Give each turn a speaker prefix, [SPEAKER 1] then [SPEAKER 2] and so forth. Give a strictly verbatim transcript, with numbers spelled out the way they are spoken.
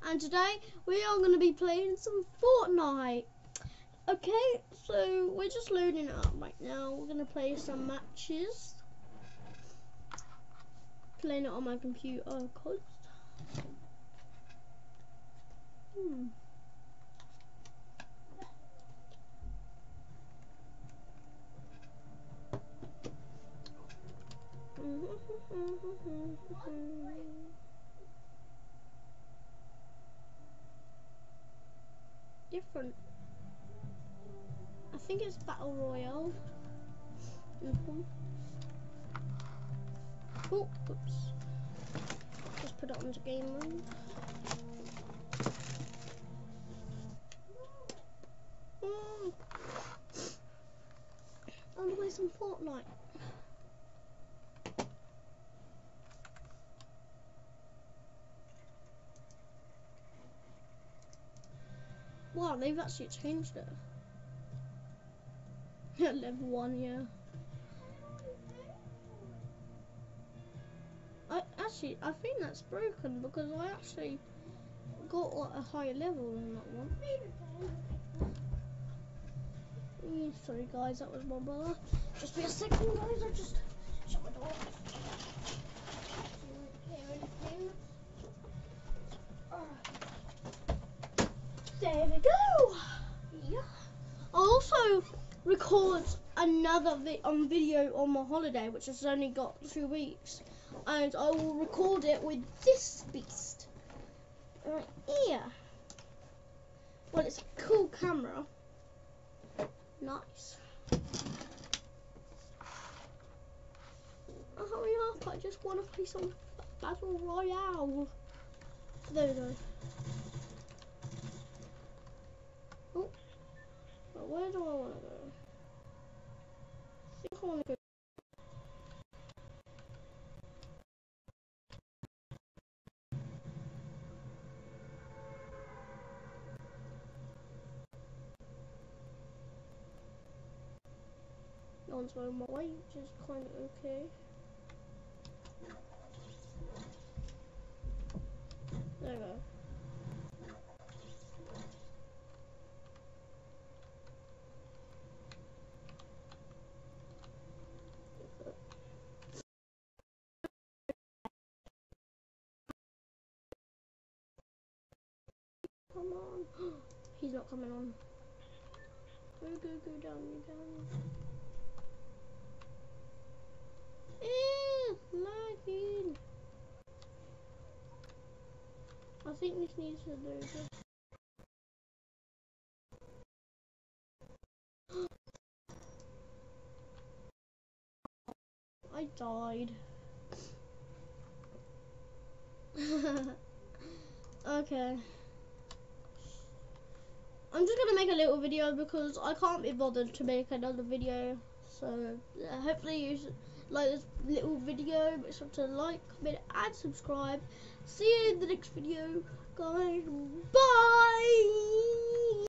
[SPEAKER 1] and today we are going to be playing some Fortnite. Okay, so we're just loading it up right now. We're going to play some matches. Playing it on my computer, of course. Hmm. Different. I think it's Battle Royale. Mm-hmm. Oh, oops. Just put it onto game mode. Mm. I'm gonna play some Fortnite. Wow, they've actually changed it. Level one, yeah. I actually, I think that's broken because I actually got like, a higher level than that one. Mm, sorry guys, that was my brother. Just be a second guys, I just shut my door. There we go. Yeah. I'll also record another vi on video on my holiday, which has only got two weeks, and I will record it with this beast right here. Well, it's a cool camera. Nice. Oh, hurry up! I just want to play some Battle Royale. There we go. Oh, but where do I want to go? I think I want to go. No one's going my way, which is kind of okay. There we go. Come on. He's not coming on. Go, go, go down, go down. Eh, lagging. I think this needs to do this. I died. Okay. I'm just gonna make a little video because I can't be bothered to make another video. So yeah, hopefully you like this little video. Make sure to like, comment, and subscribe. See you in the next video, guys. Bye.